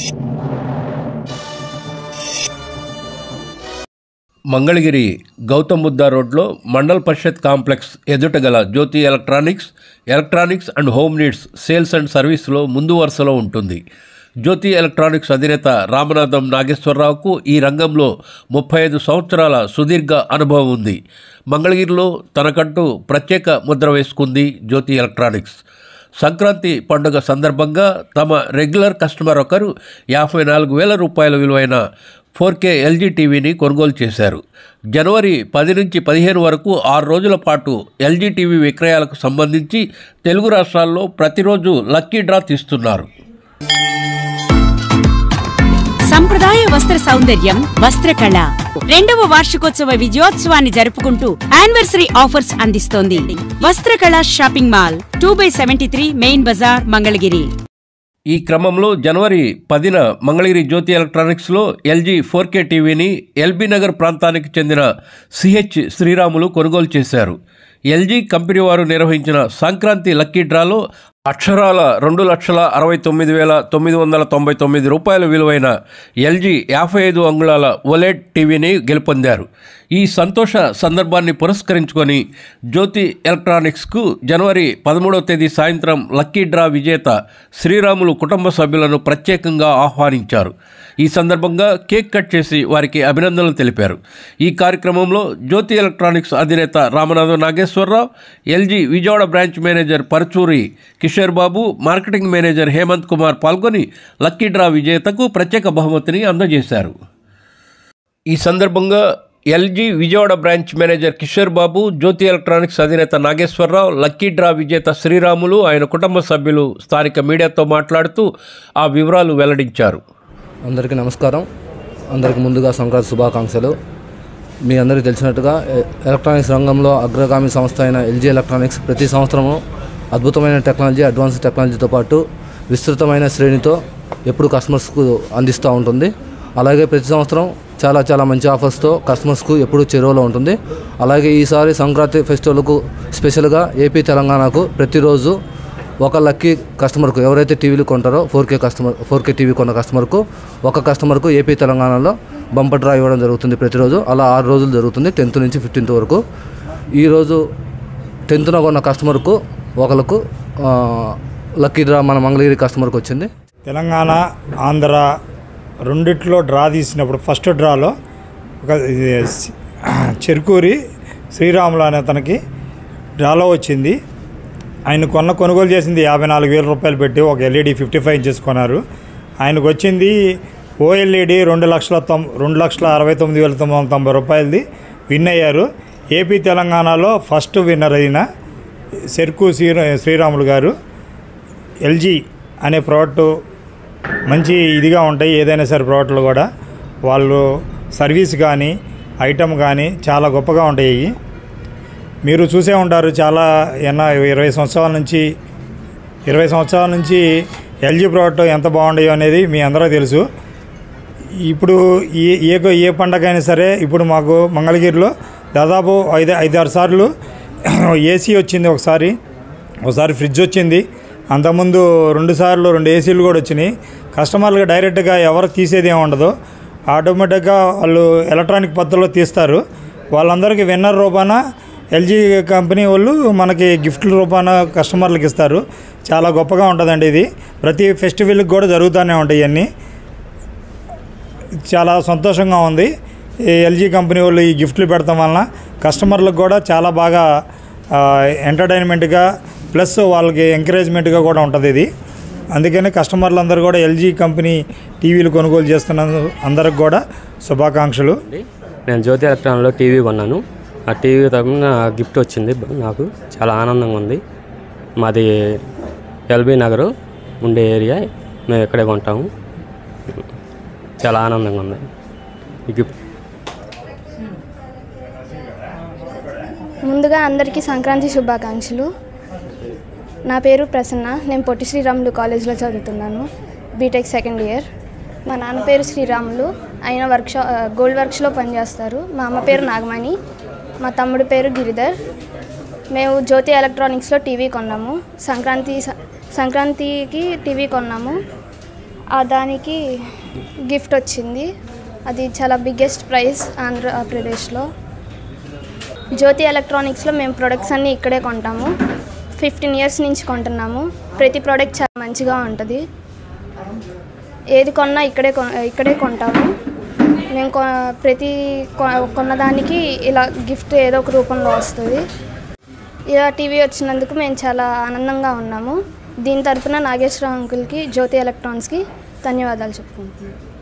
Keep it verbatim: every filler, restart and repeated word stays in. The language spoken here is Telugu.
మంగళగిరి గౌతమ్ బుద్ధ రోడ్లో మండల్ పరిషత్ కాంప్లెక్స్ ఎదుట గల Jyothi electronics electronics and home needs sales and సర్వీస్లో ముందు వరుసలో ఉంటుంది. జ్యోతి ఎలక్ట్రానిక్స్ అధినేత రామనాథం నాగేశ్వరరావుకు ఈ రంగంలో ముప్పై ఐదు సంవత్సరాల సుదీర్ఘ అనుభవం ఉంది. మంగళగిరిలో తనకంటూ ప్రత్యేక ముద్ర వేసుకుంది జ్యోతి ఎలక్ట్రానిక్స్. సంక్రాంతి పండుగ సందర్భంగా తమ రెగ్యులర్ కస్టమర్ ఒకరు యాభై నాలుగు వేల రూపాయల విలువైన ఫోర్ కే ఎల్జీ టీవీని కొనుగోలు చేశారు. జనవరి పది నుంచి పదిహేను వరకు ఆరు రోజుల పాటు ఎల్జీ టీవీ విక్రయాలకు సంబంధించి తెలుగు రాష్ట్రాల్లో ప్రతిరోజు లక్కీ డ్రా తీస్తున్నారు. సంప్రదాయ వస్త్ర సౌందర్యం వస్త్రకళ రెండవ వార్షికోత్సవ విజయోత్సవాన్ని జరుపుకుంటూ యానివర్సరీ ఆఫర్స్ అందిస్తోంది Vastrakala shopping mall two by seventy three main bazaar Mangalagiri. ఈ క్రమంలో జనవరి పదిన మంగళగిరి జ్యోతి ఎలక్ట్రానిక్స్లో ఎల్జీ ఫోర్ కే టీవీని ఎల్బీ నగర్ ప్రాంతానికి చెందిన సిహెచ్ శ్రీరాములు కొనుగోలు చేశారు. ఎల్జీ కంపెనీ వారు నిర్వహించిన సంక్రాంతి లక్కీ డ్రాలో అక్షరాల రెండు లక్షల అరవై తొమ్మిది వేల తొమ్మిది వందల తొంభై తొమ్మిది రూపాయల విలువైన ఎల్జీ యాభై ఐదు అంగుళాల ఓలెడ్ టీవీని గెలుపొందారు. ఈ సంతోష సందర్భాన్ని పురస్కరించుకొని జ్యోతి ఎలక్ట్రానిక్స్కు జనవరి పదమూడవ తేదీ సాయంత్రం లక్కీ డ్రా విజేత శ్రీరాములు కుటుంబ సభ్యులను ప్రత్యేకంగా ఆహ్వానించారు. ఈ సందర్భంగా కేక్ కట్ చేసి వారికి అభినందనలు తెలిపారు. ఈ కార్యక్రమంలో జ్యోతి ఎలక్ట్రానిక్స్ అధినేత Ramanatham Nageswara Rao, LG Vijayawada branch manager Paruchuri Kishore Babu, marketing manager Hemanth Kumar పాల్గొని లక్కీ డ్రా విజేతకు ప్రత్యేక బహుమతిని అందజేశారు. ఈ సందర్భంగా LG Vijayawada branch manager Kishore Babu, Jyothi electronics అధినేత నాగేశ్వరరావు, లక్కీ డ్రా విజేత శ్రీరాములు, ఆయన కుటుంబ సభ్యులు స్థానిక మీడియాతో మాట్లాడుతూ ఆ వివరాలు వెల్లడించారు. అందరికీ నమస్కారం. అందరికీ ముందుగా సంక్రాంతి శుభాకాంక్షలు. మీ అందరికీ తెలిసినట్టుగా ఎలక్ట్రానిక్స్ రంగంలో అగ్రగామి సంస్థ అయిన ఎల్జీ ఎలక్ట్రానిక్స్ ప్రతి సంవత్సరము అద్భుతమైన టెక్నాలజీ, అడ్వాన్స్ టెక్నాలజీతో పాటు విస్తృతమైన శ్రేణితో ఎప్పుడు కస్టమర్స్కు అందిస్తూ ఉంటుంది. అలాగే ప్రతి సంవత్సరం చాలా చాలా మంచి ఆఫర్స్తో కస్టమర్స్కు ఎప్పుడు చెరువులో ఉంటుంది. అలాగే ఈసారి సంక్రాంతి ఫెస్టివల్కు స్పెషల్గా ఏపీ తెలంగాణకు ప్రతిరోజు ఒక లక్కీ కస్టమర్కు ఎవరైతే టీవీలు కొంటారో four K customer four K TV కొన్న కస్టమర్కు ఒక కస్టమర్కు ఏపీ తెలంగాణలో బంపర్ డ్రా ఇవ్వడం జరుగుతుంది ప్రతిరోజు. అలా ఆరు రోజులు జరుగుతుంది, టెన్త్ నుంచి ఫిఫ్టీన్త్ వరకు. ఈరోజు టెన్త్న కొన్న కస్టమర్కు ఒకరికి లక్కీ డ్రా మన మంగళగిరి కస్టమర్కి వచ్చింది. తెలంగాణ, ఆంధ్ర రెండిట్లో డ్రా తీసినప్పుడు ఫస్ట్ డ్రాలో ఒక చెరుకూరి శ్రీరాములు అనే అతనికి డ్రాలో వచ్చింది. ఆయన కొన్న కొనుగోలు చేసింది యాభై నాలుగు వేల రూపాయలు పెట్టి ఒక ఎల్ఈడి ఫిఫ్టీ ఫైవ్ ఇంచెస్ కొన్నారు. ఆయనకు వచ్చింది ఓఎల్ఈడి రెండు లక్షల తొం రెండు లక్షల అరవై తొమ్మిది వేల తొమ్మిది వందల తొంభై రూపాయలది విన్ అయ్యారు. ఏపీ తెలంగాణలో ఫస్ట్ విన్నర్ అయిన చెరుకు శ్రీ శ్రీరాములు గారు. ఎల్జీ అనే ప్రోడక్టు మంచి ఇదిగా ఉంటాయి, ఏదైనా సరే ప్రోడక్ట్లు కూడా వాళ్ళు సర్వీస్ కానీ ఐటమ్ కానీ చాలా గొప్పగా ఉంటాయి. మీరు చూసే ఉంటారు, చాలా ఎన్న ఇరవై సంవత్సరాల నుంచి ఇరవై సంవత్సరాల నుంచి ఎల్జీ ప్రోడక్ట్ ఎంత బాగుంటాయో అనేది మీ అందరూ తెలుసు. ఇప్పుడు ఏ ఏ ఏ పండగ అయినా సరే ఇప్పుడు మాకు మంగళగిరిలో దాదాపు ఐదు ఐదారు సార్లు ఏసీ వచ్చింది, ఒకసారి ఒకసారి ఫ్రిడ్జ్ వచ్చింది, అంతకుముందు రెండు సార్లు రెండు ఏసీలు కూడా వచ్చినాయి. కస్టమర్లుగా డైరెక్ట్గా ఎవరు తీసేది ఏమి ఉండదు, ఆటోమేటిక్గా వాళ్ళు ఎలక్ట్రానిక్ పద్ధతిలో తీస్తారు. వాళ్ళందరికీ విన్నర్ రూపాన ఎల్జీ కంపెనీ వాళ్ళు మనకి గిఫ్ట్ల రూపాన కస్టమర్లకు ఇస్తారు. చాలా గొప్పగా ఉంటుందండి ఇది. ప్రతి ఫెస్టివల్కి కూడా జరుగుతూనే ఉంటాయి ఇవన్నీ. చాలా సంతోషంగా ఉంది. ఎల్జీ కంపెనీ వాళ్ళు ఈ గిఫ్ట్లు పెడతాం వలన కస్టమర్లకు కూడా చాలా బాగా ఎంటర్టైన్మెంట్గా ప్లస్ వాళ్ళకి ఎంకరేజ్మెంట్గా కూడా ఉంటుంది ఇది. అందుకని కస్టమర్లు అందరూ కూడా ఎల్జీ కంపెనీ టీవీలు కొనుగోలు చేస్తున్న అందరికి కూడా శుభాకాంక్షలు. నేను జ్యోతి ఎలక్ట్రానిక్స్లో టీవీ కొన్నాను. ఆ టీవీ తరపున గిఫ్ట్ వచ్చింది, నాకు చాలా ఆనందంగా ఉంది. మాది ఎల్బీ నగర్ ఉండే ఏరియా, మేము ఇక్కడే కొంటాము. చాలా ఆనందంగా ఉంది ఈ గిఫ్ట్. ముందుగా అందరికీ సంక్రాంతి శుభాకాంక్షలు. నా పేరు ప్రసన్న, నేను పొట్టి శ్రీరాములు కాలేజ్లో చదువుతున్నాను, బీటెక్ సెకండ్ ఇయర్. మా నాన్న పేరు శ్రీరాములు, ఆయన వర్క్షా గోల్డ్ వర్క్స్లో పనిచేస్తారు. మా అమ్మ పేరు నాగమణి, మా తమ్ముడి పేరు గిరిధర్. మేము జ్యోతి ఎలక్ట్రానిక్స్లో టీవీ కొన్నాము. సంక్రాంతి సంక్రాంతికి టీవీ కొన్నాము. ఆ దానికి గిఫ్ట్ వచ్చింది. అది చాలా బిగ్గెస్ట్ ప్రైజ్ ఆంధ్రప్రదేశ్లో. జ్యోతి ఎలక్ట్రానిక్స్లో మేము ప్రొడక్ట్స్ అన్నీ ఇక్కడే కొంటాము. ఫిఫ్టీన్ ఇయర్స్ నుంచి కొంటున్నాము. ప్రతి ప్రోడక్ట్ చాలా మంచిగా ఉంటుంది. ఏది కొన్నా ఇక్కడే ఇక్కడే కొంటాము. మేము ప్రతి కొన్నదానికి ఇలా గిఫ్ట్ ఏదో ఒక రూపంలో వస్తుంది. ఇలా టీవీ వచ్చినందుకు మేము చాలా ఆనందంగా ఉన్నాము. దీని తరపున నాగేశ్వరరావు అంకుల్కి, జ్యోతి ఎలక్ట్రానిక్స్కి ధన్యవాదాలు చెప్పుకుంటున్నాను.